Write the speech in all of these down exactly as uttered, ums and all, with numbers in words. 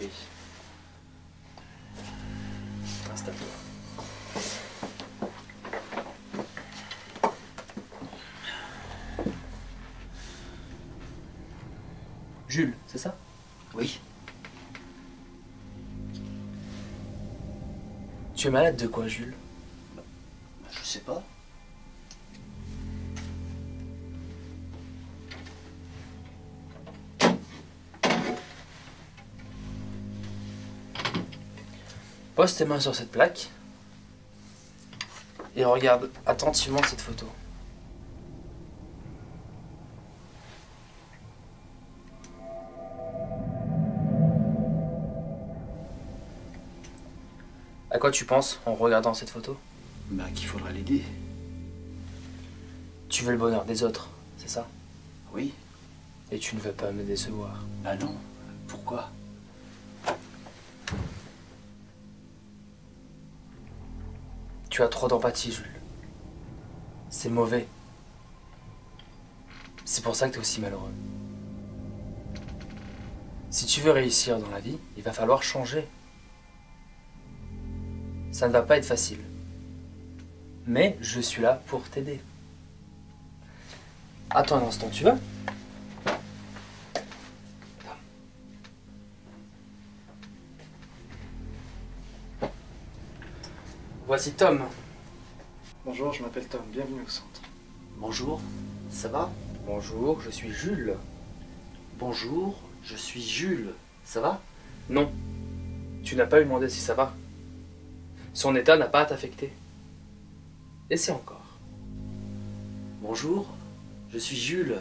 prie. Installe-toi. Jules, c'est ça? Oui. Tu es malade de quoi, Jules? Bah, je sais pas. Pose tes mains sur cette plaque et regarde attentivement cette photo. À quoi tu penses en regardant cette photo? Bah, qu'il faudra l'aider. Tu veux le bonheur des autres, c'est ça? Oui. Et tu ne veux pas me décevoir. Bah non. Pourquoi? Tu as trop d'empathie, Jules. C'est mauvais. C'est pour ça que tu es aussi malheureux. Si tu veux réussir dans la vie, il va falloir changer. Ça ne va pas être facile. Mais je suis là pour t'aider. Attends un instant, tu veux? Voici Tom. Bonjour, je m'appelle Tom, bienvenue au centre. Bonjour, ça va? Bonjour, je suis Jules. Bonjour, je suis Jules, ça va? Non, tu n'as pas eu demandé si ça va. Son état n'a pas à t'affecter. Essaie encore. Bonjour, je suis Jules.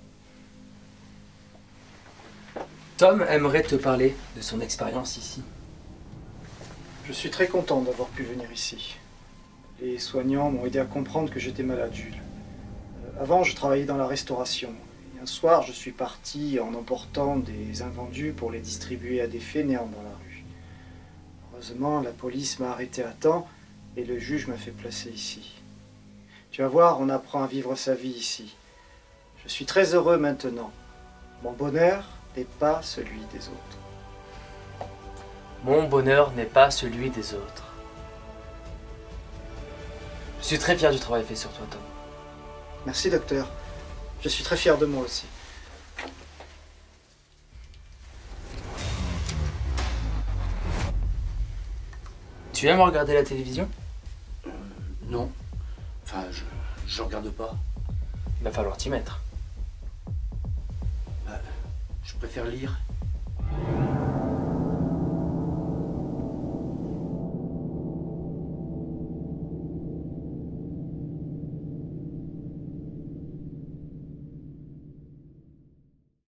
Tom aimerait te parler de son expérience ici. Je suis très content d'avoir pu venir ici. Les soignants m'ont aidé à comprendre que j'étais malade, Jules. Euh, avant, je travaillais dans la restauration. Et un soir, je suis parti en emportant des invendus pour les distribuer à des fainéants dans la rue. Heureusement, la police m'a arrêté à temps et le juge m'a fait placer ici. Tu vas voir, on apprend à vivre sa vie ici. Je suis très heureux maintenant. Mon bonheur n'est pas celui des autres. Mon bonheur n'est pas celui des autres. Je suis très fier du travail fait sur toi, Tom. Merci, docteur. Je suis très fier de moi aussi. Tu aimes regarder la télévision? Euh, non. Enfin, je, je regarde pas. Il va falloir t'y mettre. Bah, je préfère lire.